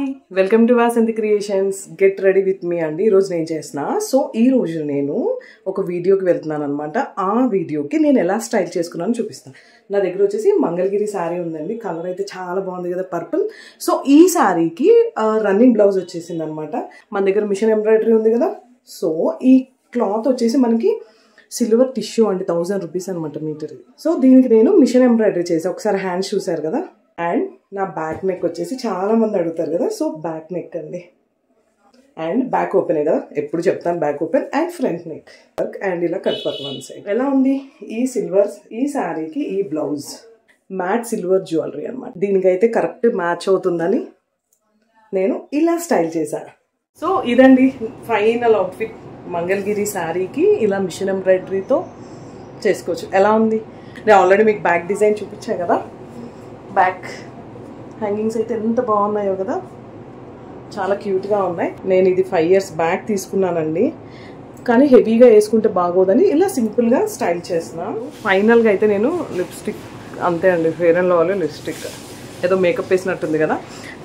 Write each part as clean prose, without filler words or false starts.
Hi welcome to Vasanthi creations. Get ready with me అండి. ఈరోజు నేను చేసిన ఈరోజు నేను ఒక వీడియోకి వెళ్తున్నాను అనమాట. ఆ వీడియోకి నేను ఎలా స్టైల్ చేసుకున్నాను చూపిస్తాను. నా దగ్గర వచ్చేసి మంగళగిరి శారీ ఉందండి. కలర్ అయితే చాలా బాగుంది కదా, పర్పుల్. సో ఈ శారీకి రన్నింగ్ బ్లౌజ్ వచ్చేసింది అనమాట. మన దగ్గర మిషన్ ఎంబ్రాయిడరీ ఉంది కదా. సో ఈ క్లాత్ వచ్చేసి మనకి సిల్వర్ టిష్యూ అండి, 1000 రూపీస్ అనమాట మీటర్. సో దీనికి నేను మిషన్ ఎంబ్రాయిడరీ చేసి ఒకసారి హ్యాండ్స్ చూసారు కదా. అండ్ నా బ్యాక్ నెక్ వచ్చేసి చాలా మంది అడుగుతారు కదా. సో బ్యాక్ నెక్ అండి, అండ్ బ్యాక్ ఓపెన్ కదా, ఎప్పుడు చెప్తాను back open. And front neck work and ఇలా కట్ వర్క్ వన్ సైడ్. ఎలా ఉంది ఈ శారీకి ఈ బ్లౌజ్ మ్యాట్ సిల్వర్ జ్యువెలరీ అనమాట. దీనికైతే కరెక్ట్ మ్యాచ్ అవుతుందని నేను ఇలా స్టైల్ చేశాను. సో ఇదండి ఫైనల్ అవుట్ఫిట్. మంగళగిరి శారీకి ఇలా మిషన్ ఎంబ్రాయిడరీతో చేసుకోవచ్చు. ఎలా ఉంది? నేను ఆల్రెడీ మీకు బ్యాక్ డిజైన్ చూపించాను కదా. బ్యాక్ హ్యాంగింగ్స్ అయితే ఎంత బాగున్నాయో కదా, చాలా క్యూట్గా ఉన్నాయి. నేను ఇది 5 years బ్యాక్ తీసుకున్నానండి, కానీ హెవీగా వేసుకుంటే బాగోదని ఇలా సింపుల్గా స్టైల్ చేస్తున్నాను. ఫైనల్గా అయితే నేను లిప్స్టిక్ అంతే అండి, ఫెయిర్ అండ్ లవ్లీ లిప్స్టిక్ ఏదో మేకప్ వేసినట్టుంది కదా,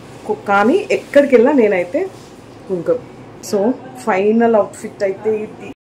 కానీ ఎక్కడికి వెళ్ళినా నేనైతే కుంకుమ. సో ఫైనల్ అవుట్ఫిట్ అయితే ఇది.